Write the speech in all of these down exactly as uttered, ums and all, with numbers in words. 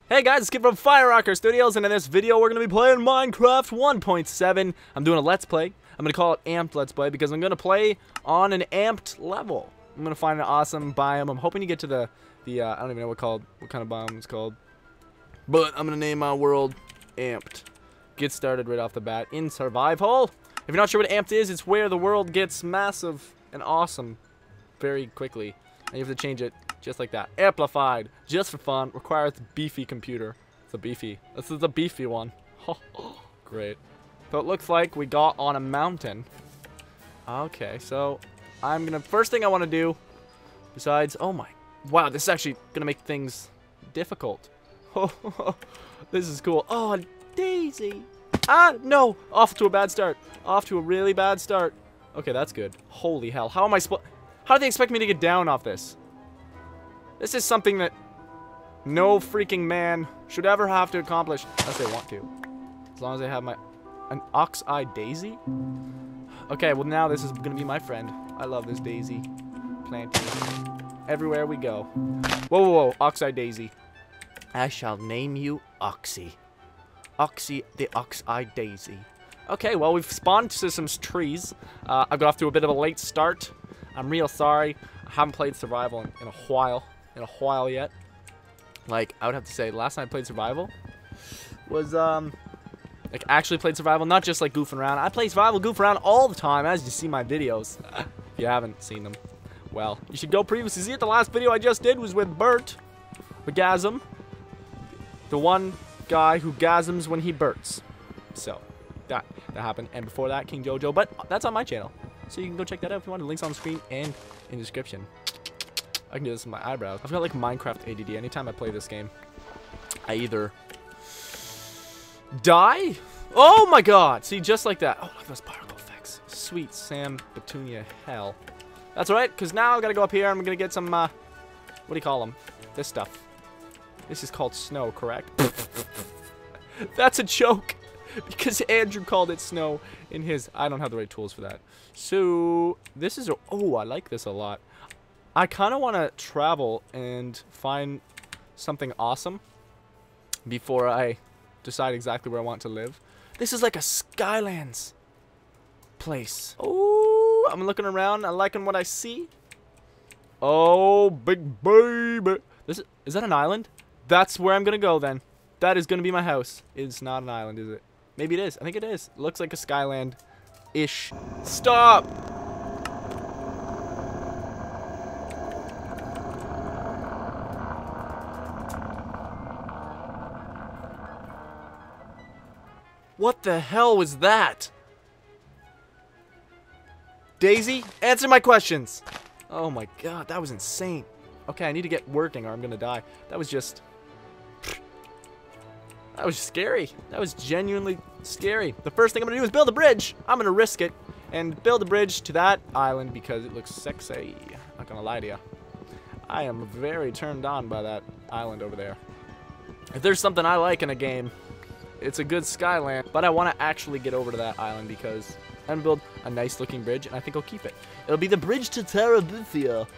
Hey guys, it's Kid from Firerocker Studios, and in this video we're going to be playing Minecraft one point seven. I'm doing a Let's Play. I'm going to call it Amped Let's Play because I'm going to play on an amped level. I'm going to find an awesome biome. I'm hoping to get to the, the uh, I don't even know what called, what kind of biome it's called. But I'm going to name my world Amped. Get started right off the bat in survival. If you're not sure what Amped is, it's where the world gets massive and awesome very quickly. And you have to change it just like that. Amplified, just for fun, requires a beefy computer. It's a beefy. This is a beefy one. Great. So it looks like we got on a mountain. Okay, so I'm gonna, first thing I want to do, besides, oh my, wow, this is actually gonna make things difficult. This is cool. Oh, Daisy. Ah, no, off to a bad start. Off to a really bad start. Okay, that's good. Holy hell, how am I supposed, how do they expect me to get down off this? This is something that no freaking man should ever have to accomplish unless they want to. As long as I have my... An ox-eye daisy? Okay, well now this is going to be my friend. I love this daisy. Planting everywhere we go. Whoa, whoa, whoa. Ox-eye daisy. I shall name you Oxy. Oxy the ox-eye daisy. Okay, well we've spawned to some trees. Uh, I got off to a bit of a late start. I'm real sorry. I haven't played survival in, in a while. In a while yet. Like, I would have to say, the last time I played survival was, um, like, actually played survival, not just, like, goofing around. I play survival, goof around all the time, as you see my videos. If you haven't seen them, well, you should go previously see it. The last video I just did was with Bert, the Gasm, the one guy who gasms when he burts. So, that, that happened. And before that, King Jojo, but that's on my channel. So you can go check that out if you want. The link's on the screen and in the description. I can do this with my eyebrows. I've got like Minecraft A D D. Anytime I play this game, I either die. Oh my god! See, just like that. Oh, look at those particle effects. Sweet Sam Petunia hell. That's alright, because now I've got to go up here and I'm going to get some, uh, what do you call them? This stuff. This is called snow, correct? That's a joke. Because Andrew called it snow in his... I don't have the right tools for that. So, this is... A, oh, I like this a lot. I kind of want to travel and find something awesome before I decide exactly where I want to live. This is like a Skylands place. Oh, I'm looking around. I'm liking what I see. Oh, big baby. This is, is that an island? That's where I'm going to go then. That is going to be my house. It's not an island, is it? Maybe it is. I think it is. It looks like a Skyland-ish. Stop! What the hell was that? Daisy, answer my questions. Oh my god, that was insane. Okay, I need to get working or I'm gonna die. That was just... That was scary. That was genuinely scary. The first thing I'm gonna do is build a bridge. I'm gonna risk it and build a bridge to that island because it looks sexy. Not gonna lie to you. I am very turned on by that island over there. If there's something I like in a game, it's a good Skyland, but I want to actually get over to that island because I'm gonna build a nice looking bridge and I think I'll keep it. It'll be the bridge to Terabithia.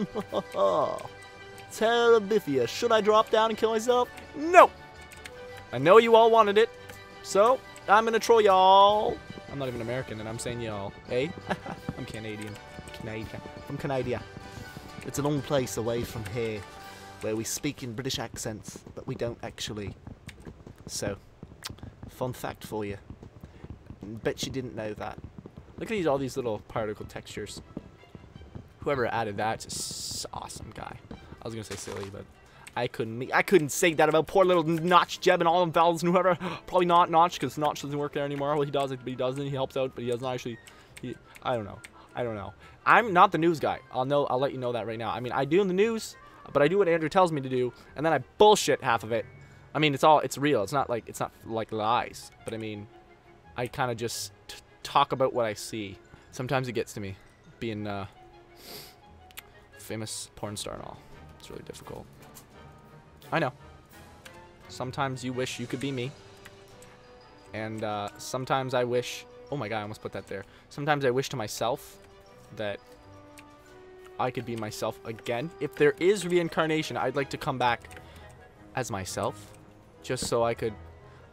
Terabithia. Should I drop down and kill myself? No! I know you all wanted it, so I'm gonna troll y'all. I'm not even American and I'm saying y'all. Hey? I'm Canadian. Canadian. From Canada. It's a long place away from here where we speak in British accents, but we don't actually. So, fun fact for you. Bet you didn't know that. Look at these, all these little particle textures. Whoever added that is an awesome guy. I was gonna say silly, but I couldn't. I couldn't say that about poor little Notch, Jeb, and all them fellas and whoever. Probably not Notch, because Notch doesn't work there anymore. Well, he does it, but he doesn't. He helps out, but he doesn't actually. He, I don't know. I don't know. I'm not the news guy. I'll know. I'll let you know that right now. I mean, I do in the news, but I do what Andrew tells me to do, and then I bullshit half of it. I mean, it's all, it's real. It's not like, it's not like lies. But I mean, I kind of just t talk about what I see. Sometimes it gets to me, being uh, famous porn star and all. It's really difficult. I know. Sometimes you wish you could be me. And uh, sometimes I wish, oh my god, I almost put that there. Sometimes I wish to myself that I could be myself again. If there is reincarnation, I'd like to come back as myself. just so I could...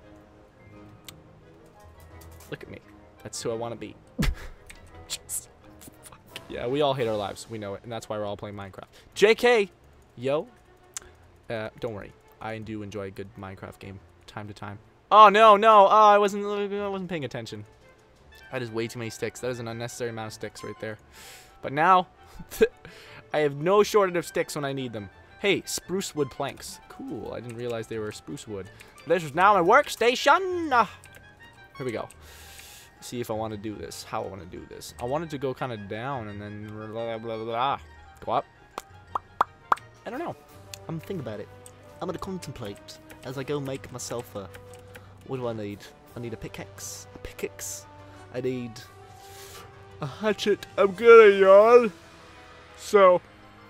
Look at me. That's who I want to be. Just, fuck. Yeah, we all hate our lives. We know it, and that's why we're all playing Minecraft. J K! Yo. Uh, don't worry. I do enjoy a good Minecraft game time to time. Oh, no, no. Oh, I wasn't, I wasn't paying attention. That is way too many sticks. That is an unnecessary amount of sticks right there. But now, I have no shortage of sticks when I need them. Hey, spruce wood planks. Cool. I didn't realize they were spruce wood. This is now my workstation. Ah. Here we go. See if I want to do this. How I want to do this. I wanted to go kind of down and then blah, blah, blah, blah. Go up. I don't know. I'm gonna think about it. I'm gonna contemplate as I go make myself a... What do I need? I need a pickaxe. A pickaxe. I need a hatchet. I'm gonna yawn. So,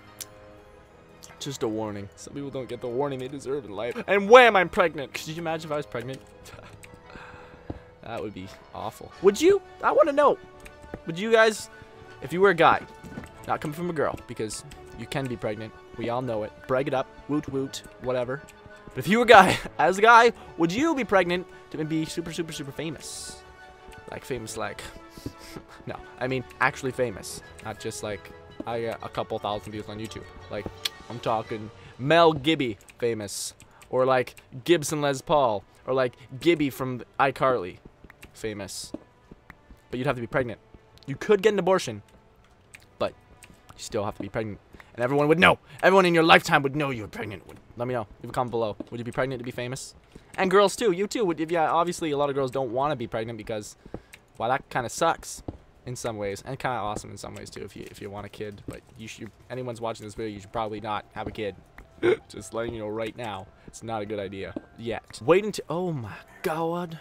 just a warning. Some people don't get the warning they deserve in life. And wham, I'm pregnant. Could you imagine if I was pregnant? That would be awful. Would you? I want to know. Would you guys, if you were a guy, not coming from a girl, because you can be pregnant. We all know it. Brag it up. Woot woot. Whatever. But if you were a guy, as a guy, would you be pregnant to be super, super, super famous? Like famous like... No, I mean actually famous. Not just like I got a couple thousand views on YouTube. Like, I'm talking Mel Gibby famous. Or like Gibson Les Paul. Or like Gibby from iCarly famous. But you'd have to be pregnant. You could get an abortion. But you still have to be pregnant. And everyone would know. Everyone in your lifetime would know you were pregnant. Let me know. Leave a comment below. Would you be pregnant to be famous? And girls too. You too. Would, if, yeah, obviously a lot of girls don't want to be pregnant because, well, that kind of sucks in some ways, and kind of awesome in some ways too. If you if you want a kid, but you should. Anyone's watching this video, you should probably not have a kid. Just letting you know right now, it's not a good idea yet. Wait until. Oh my God.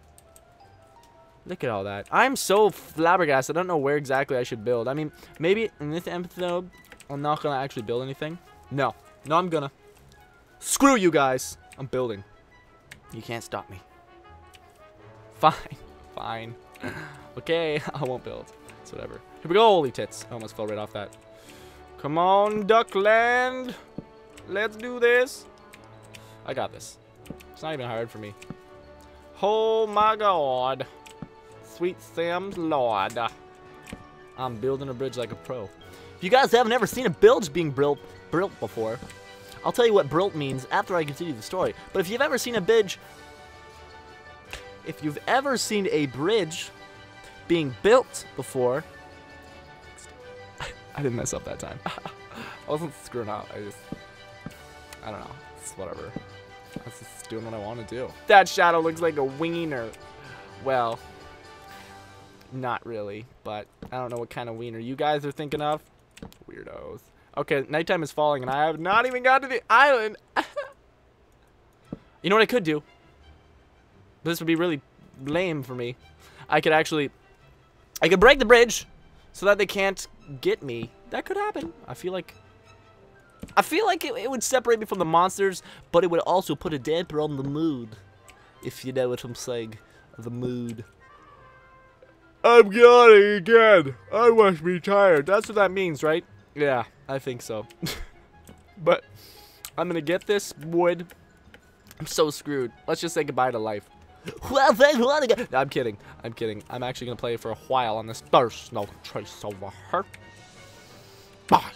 Look at all that. I'm so flabbergasted. I don't know where exactly I should build. I mean, maybe in this episode, I'm not gonna actually build anything. No, no, I'm gonna. Screw you guys. I'm building. You can't stop me. Fine. Fine. Okay, I won't build. It's whatever. Here we go, holy tits. I almost fell right off that. Come on, Duckland. Let's do this. I got this. It's not even hard for me. Oh my God. Sweet Sam's Lord. I'm building a bridge like a pro. If you guys haven't ever seen a bilge being built, built before, I'll tell you what built means after I continue the story. But if you've ever seen a bridge, if you've ever seen a bridge being built before, I didn't mess up that time. I wasn't screwing up. I just, I don't know. It's whatever. I was just doing what I want to do. That shadow looks like a wiener. Well, not really, but I don't know what kind of wiener you guys are thinking of. Weirdos. Okay, nighttime is falling, and I have not even got to the island. You know what I could do? This would be really lame for me. I could actually, I could break the bridge so that they can't get me. That could happen. I feel like, I feel like it, it would separate me from the monsters, but it would also put a damper on the mood. If you know what I'm saying. The mood. I'm yawning again. I must be tired. That's what that means, right? Yeah, I think so. But I'm gonna get this wood. I'm so screwed. Let's just say goodbye to life. Well, then, no, I'm kidding. I'm kidding. I'm actually gonna play for a while on this. There's no trace over her. Bye.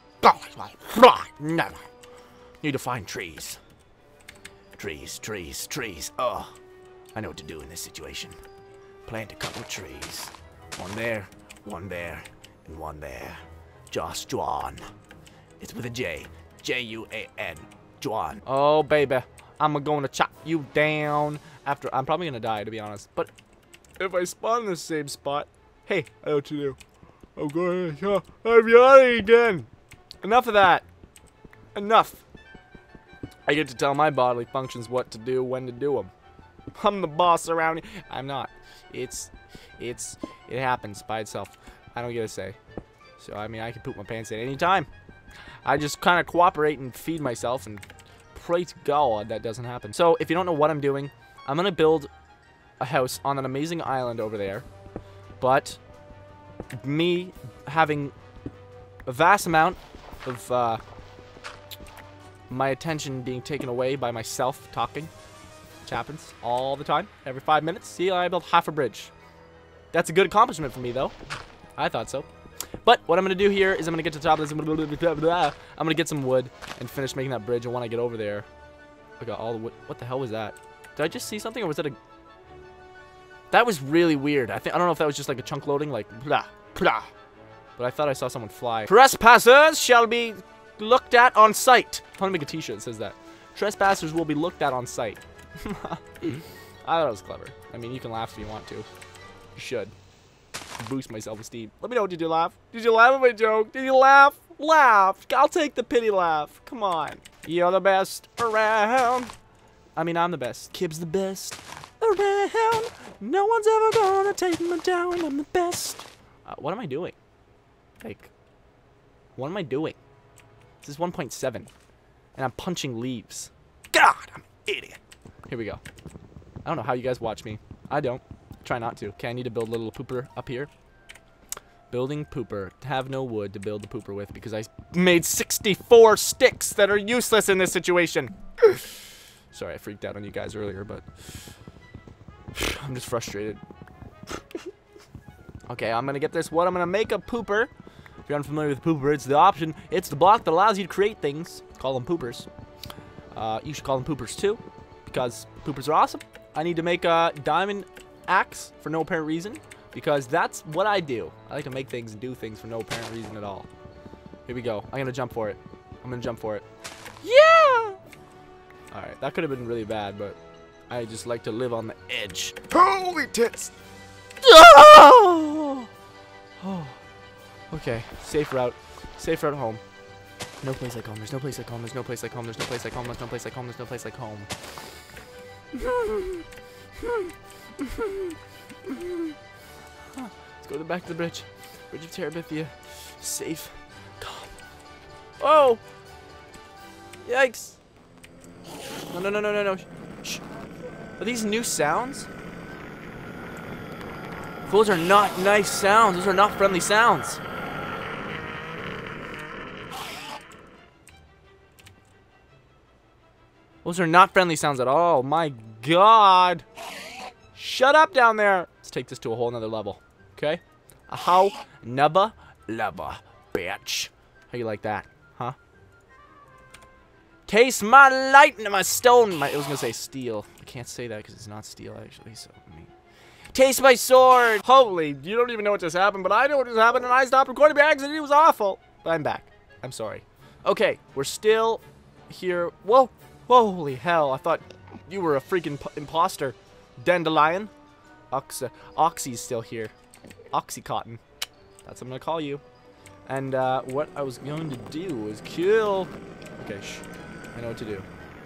Bye. Never. Need to find trees. Trees, trees, trees. Oh, I know what to do in this situation. Plant a couple of trees. One there, one there, and one there. Josh Juan. It's with a J. J U A N. Juan. Oh, baby. I'm going to chop you down. After, I'm probably going to die, to be honest. But if I spawn in the same spot, hey, I know what to do. I'm going to, I'm yawning again. Enough of that. Enough. I get to tell my bodily functions what to do, when to do them. I'm the boss around here. I'm not. It's, it's, it happens by itself. I don't get a say. So, I mean, I can poop my pants at any time. I just kind of cooperate and feed myself, and pray to God that doesn't happen. So, if you don't know what I'm doing, I'm going to build a house on an amazing island over there. But me having a vast amount of uh, my attention being taken away by myself talking, which happens all the time, every five minutes. See, I built half a bridge. That's a good accomplishment for me, though. I thought so. But what I'm going to do here is I'm going to get to the top of this. I'm going to get some wood and finish making that bridge. And when I get over there, I got all the wood. What the hell was that? Did I just see something, or was that a... That was really weird. I think I don't know if that was just like a chunk loading, like blah, blah. But I thought I saw someone fly. Trespassers shall be looked at on sight. I want to make a t-shirt that says that. Trespassers will be looked at on sight. I thought it was clever. I mean, you can laugh if you want to. You should. Boost my self-esteem. Let me know, did you laugh? Did you laugh at my joke? Did you laugh? Laugh. I'll take the pity laugh. Come on. You're the best around. I mean, I'm the best. Kib's the best around. No one's ever gonna take me down. I'm the best. Uh, what am I doing? Like, what am I doing? This is one point seven. And I'm punching leaves. God, I'm an idiot. Here we go. I don't know how you guys watch me. I don't. Try not to. Okay, I need to build a little pooper up here. Building pooper. Have no wood to build the pooper with because I made sixty-four sticks that are useless in this situation. Sorry, I freaked out on you guys earlier, but I'm just frustrated. Okay, I'm gonna get this wood. I'm gonna make a pooper. If you're unfamiliar with pooper, it's the option. It's the block that allows you to create things. Call them poopers. Uh, you should call them poopers too, because poopers are awesome. I need to make a diamond axe for no apparent reason, because that's what I do. I like to make things and do things for no apparent reason at all. Here we go. I'm gonna jump for it. I'm gonna jump for it. Yeah! Alright, that could have been really bad, but I just like to live on the edge. Holy tits! Oh! Oh. Okay, safe route. Safe route home. No place like home. There's no place like home. There's no place like home. There's no place like home. There's no place like home. There's no place like home. Let's go back to the bridge. Bridge of Terabithia. Safe. Calm. Oh! Yikes! No, no, no, no, no, no. Shh. Are these new sounds? Those are not nice sounds. Those are not friendly sounds. Those are not friendly sounds at all. My God. Shut up down there. Let's take this to a whole nother level. Okay? A how? Nubba? Lubba. Bitch. How you like that? Huh? Taste my light and my stone. My, I was going to say steel. I can't say that because it's not steel, actually. So, I mean. Taste my sword. Holy, you don't even know what just happened, but I know what just happened, and I stopped recording by accident. It was awful. But I'm back. I'm sorry. Okay, we're still here. Whoa. Whoa, holy hell. I thought you were a freaking imposter. Dandelion. Ox Oxy's still here. Oxycontin. That's what I'm going to call you. And uh, what I was going to do was kill... Okay, shh. I know what to do.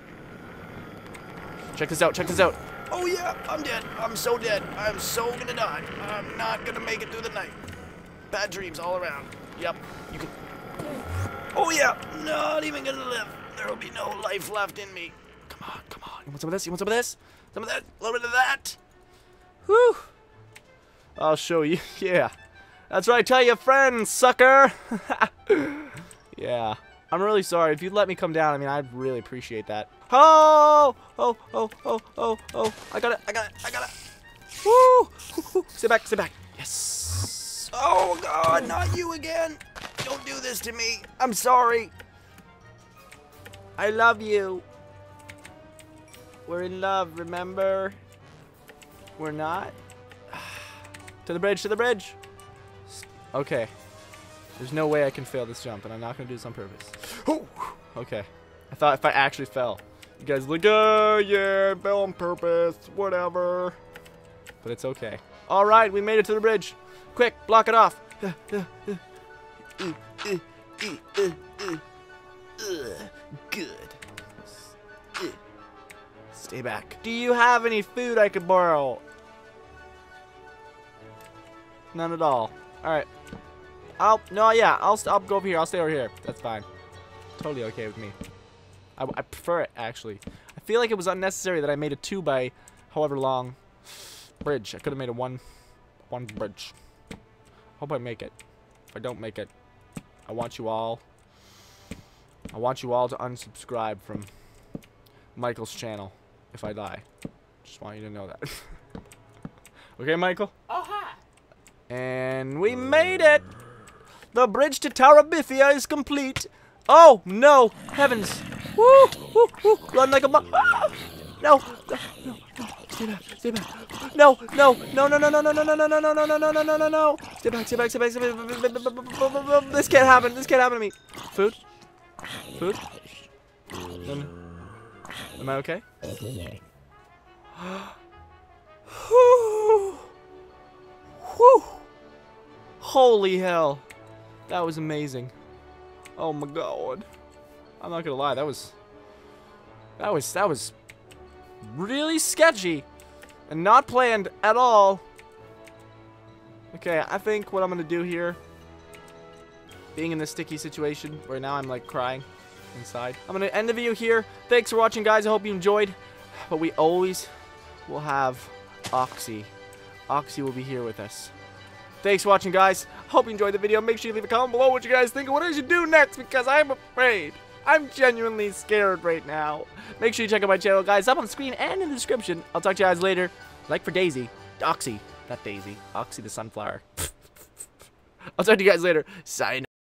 Check this out. Check this out. Oh, yeah. I'm dead. I'm so dead. I'm so going to die. I'm not going to make it through the night. Bad dreams all around. Yep. You can... Oh, yeah. Not even going to live. There will be no life left in me. Come on. Come on. You want some of this? You want some of this? Some of that? A little bit of that? Whew. I'll show you. Yeah. That's right. Tell your friends, sucker. Yeah. I'm really sorry. If you'd let me come down, I mean, I'd really appreciate that. Oh! Oh, oh, oh, oh, oh. I got it. I got it. I got it. Woo! Sit back. Sit back. Yes. Oh, God. Not you again. Don't do this to me. I'm sorry. I love you. We're in love, remember? We're not? To the bridge, to the bridge. Okay. There's no way I can fail this jump, and I'm not going to do this on purpose. Oh, okay. I thought if I actually fell, you guys were like, oh, yeah, fell on purpose, whatever. But it's okay. All right, we made it to the bridge. Quick, block it off. Good. Stay back. Do you have any food I could borrow? None at all. All right. I'll no, yeah. I'll I'll go over here. I'll stay over here. That's fine. Totally okay with me. I, I prefer it actually. I feel like it was unnecessary that I made a two by however long bridge. I could have made a one one bridge. Hope I make it. If I don't make it, I want you all. I want you all to unsubscribe from Michael's channel. if I die. Just want you to know that. Okay, Michael? Oh, hi. And we made it! The bridge to Terabithia is complete. Oh, no. Heavens. Woo, woo, woo. Run like a bu- ah! No, no, no, no. Stay back, stay back. No, no, no, no, no, no, no, no, no, no, no, no, no, no, no, no, no, no, no. Stay back, stay back, stay back, stay back. This can't happen. This can't happen to me. Food? Food? Am I okay? Whew. Whew. Holy hell. That was amazing. Oh my god. I'm not gonna lie, that was that was that was really sketchy and not planned at all. Okay, I think what I'm gonna do here, being in this sticky situation where now I'm like crying inside, I'm gonna end the video here. Thanks for watching, guys. I hope you enjoyed. But we always will have Oxy. Oxy will be here with us. Thanks for watching, guys. Hope you enjoyed the video. Make sure you leave a comment below what you guys think of what I should do next, because I'm afraid. I'm genuinely scared right now. Make sure you check out my channel, guys, up on the screen and in the description. I'll talk to you guys later. Like for Daisy. Oxy. Not Daisy. Oxy the sunflower. I'll talk to you guys later. Sign.